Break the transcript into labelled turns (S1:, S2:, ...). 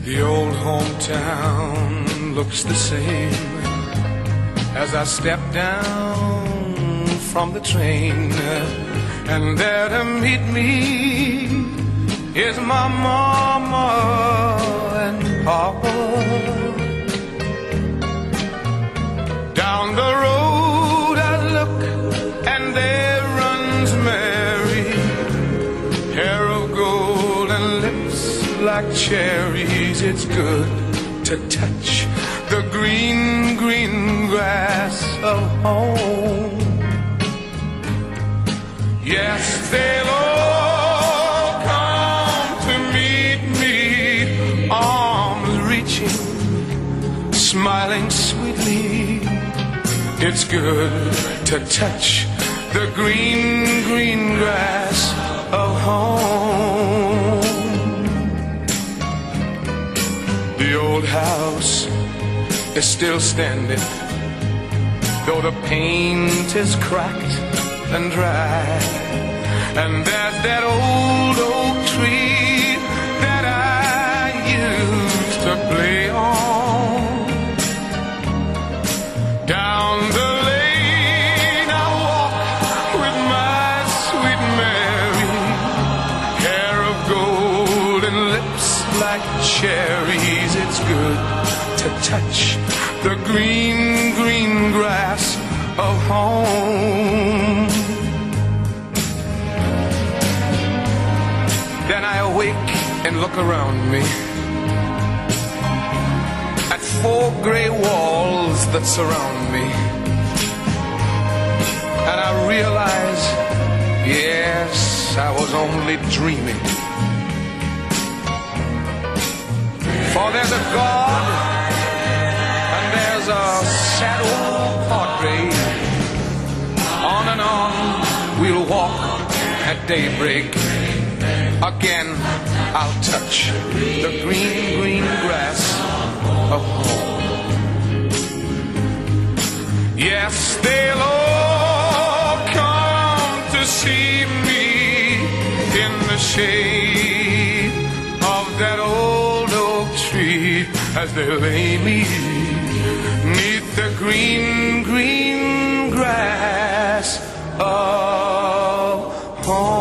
S1: The old hometown looks the same as I step down from the train, and there to meet me is my mama and papa. Down the road I look, and there runs Mary, hair of gold and lips like cherries. It's good to touch the green, green grass of home. Yes, they'll all come to meet me, arms reaching, smiling sweetly. It's good to touch the green, green grass of home. The old house is still standing, though the paint is cracked and dry. And there's that old oak tree that I used to play on. Down the lane I walk with my sweet Mary, hair of gold and lips like cherries. It's good to touch the green, green grass of home. Then I awake and look around me at four gray walls that surround me, and I realize, yes, I was only dreaming. For there's a God and there's a sad old portrait. On and on we'll walk at daybreak. Again I'll touch the green, green grass of home. Yes, they'll all come to see me in the shade of that old oak tree, as they lay me neath the green, green grass of home.